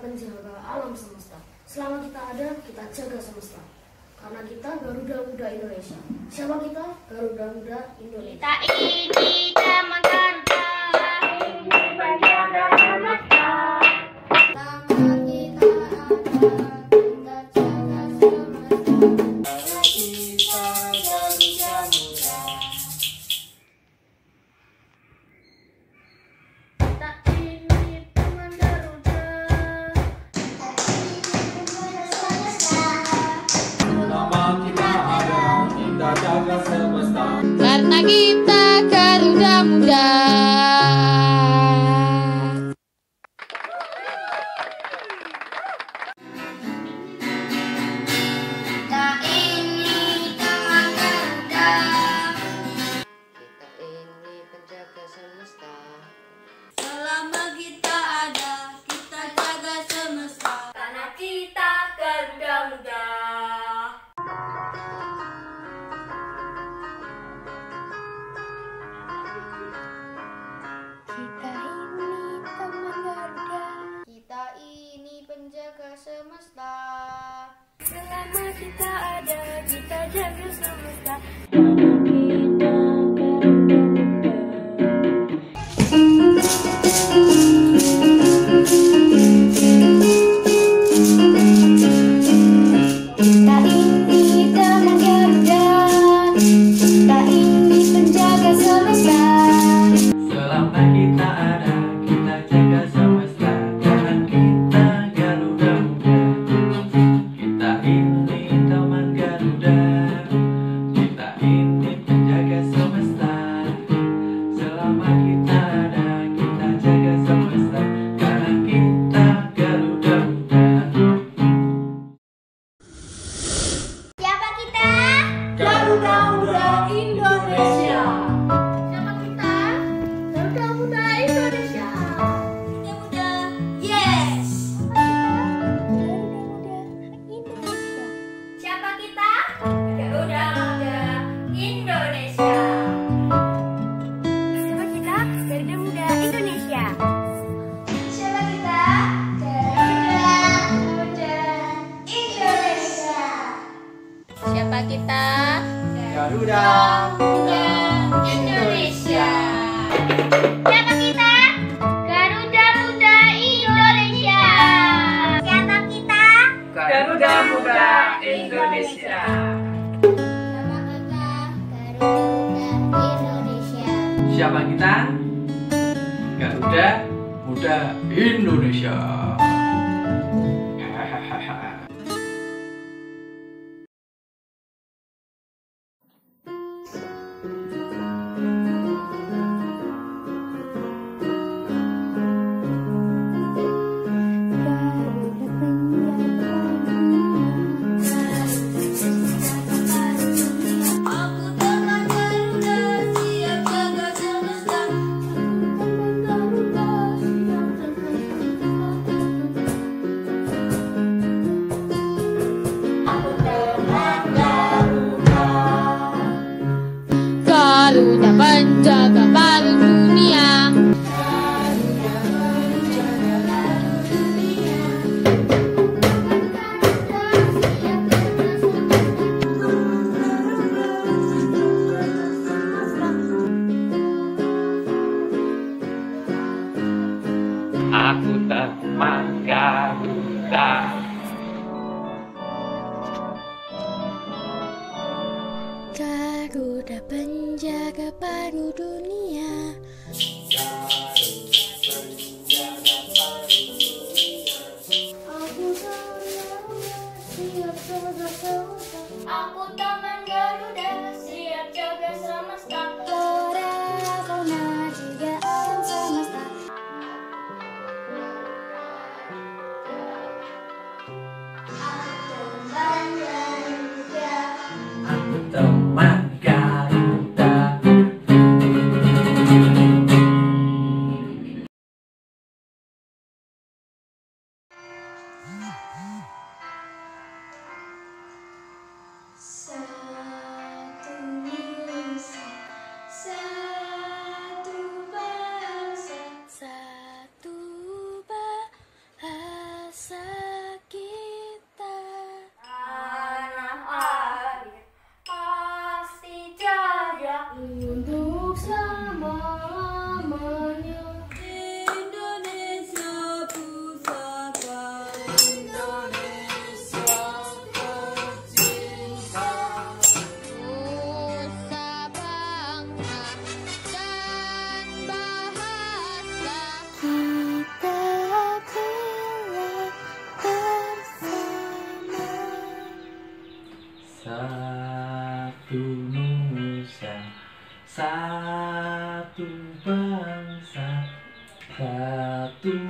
penjaga alam semesta. Selama kita ada, kita jaga semesta. Karena kita Garuda Muda Indonesia. Siapa kita? Garuda Muda Indonesia. Kita ini teman Garuda, penjaga semesta. Selama kita ada, kita jaga semesta. Kita Garuda Muda. Kita ini teman Garuda. Selama kita ada, kita jaga semesta. Karena kita Garuda Muda. Kita ini teman Garuda. Kita ini penjaga semesta. Selama kita ada, kita jaga semesta. Karena kita Garuda Muda. Kita ini teman Garuda. Kita ini penjaga semesta. Selama kita ada, kita jaga semesta. Kita ini teman Garuda. Kita ini penjaga semesta. Selama kita ada, kita jaga semesta. Karena kita Garuda Muda. Kita ini teman Garuda. Kita ini penjaga semesta. Selama kita ada, kita jaga semesta. Karena kita Garuda Muda. Siapa kita? Garuda Muda Indonesia. Siapa kita? Garuda Muda Indonesia. Garuda Muda, yes. Siapa kita? Garuda Muda Indonesia. Siapa kita? Garuda Muda Indonesia. Siapa kita? Garuda Muda Indonesia. Siapa kita? Garuda Muda Indonesia. Siapa kita? Garuda Muda Indonesia. Siapa kita? Garuda Muda Indonesia. Siapa kita? Garuda Indonesia. Siapa kita? Garuda Muda Indonesia. Aku teman Garuda, siap jaga semesta. Aku teman Garuda. Garuda penjaga baru dunia. Aku teman Garuda. Garuda penjaga baru dunia. Aku teman Garuda, siap jaga semesta. Flora, fauna, juga alam semesta. Aku teman Garuda. Satu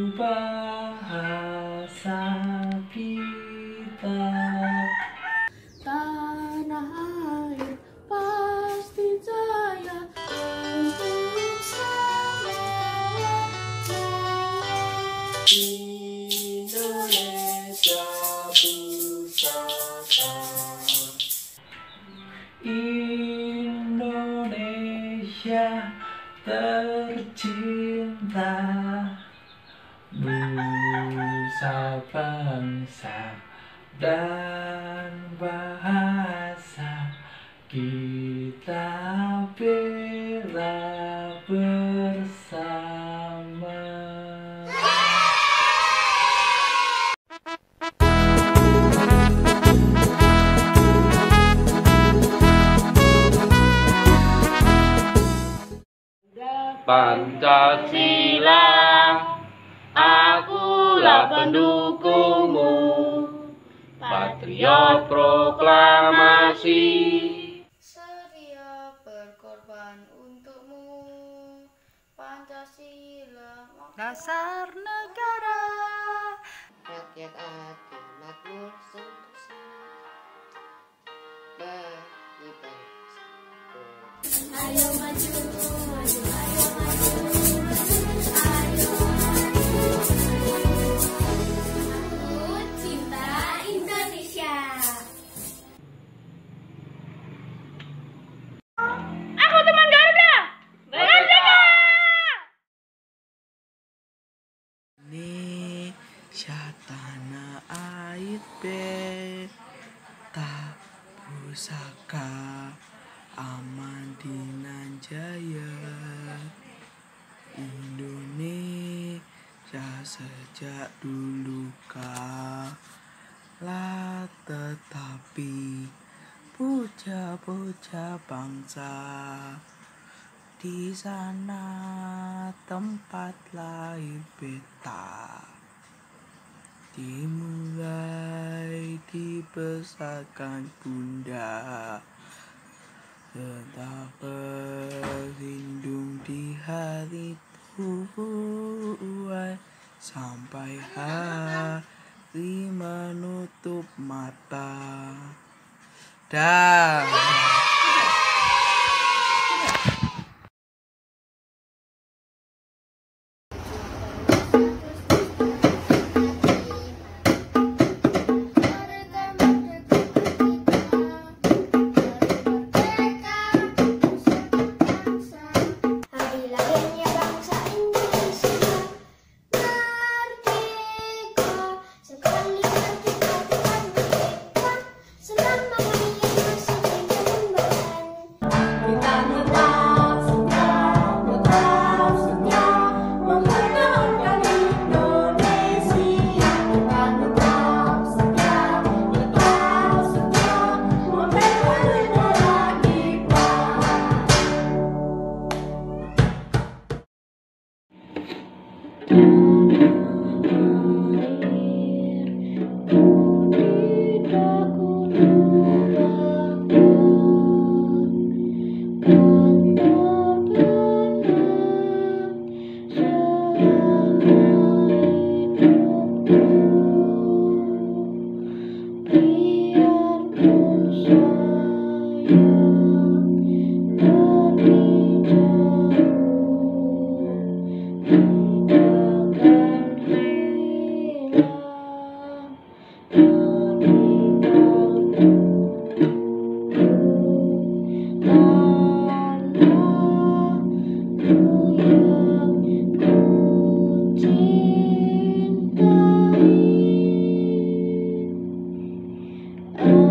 bahasa kita. Tanah air pasti jaya untuk selamanya. Indonesia pusaka, Indonesia tercinta, nusa bangsa dan bahasa kita bela bersama. Pancasila, akulah pendukungmu, patriot proklamasi. Sedia berkorban untukmu, Pancasila Dasar negara. Rakyat adil makmur sentosa bagi bangsa. Ayo maju, maju, ayo maju, ayo maju. Aku cinta Indonesia. Aku teman Garuda. Merdeka! Indonesia tanah air beta pusaka aman dengan jaya. Indonesia sejak dulu kalah tetapi puja-puja bangsa. Di sana tempat lahir beta, dimulai dibesarkan bunda, tetap berlindung di hari tua sampai hari menutup mata. Dan Hari lahirnya bangsa Indonesia merdeka, sekali merdeka Tuhan merdeka, selamanya masih dijembatkan. Kita tetap setia mempertahankan Indonesia. Kita tetap setia membela negara kita. Oh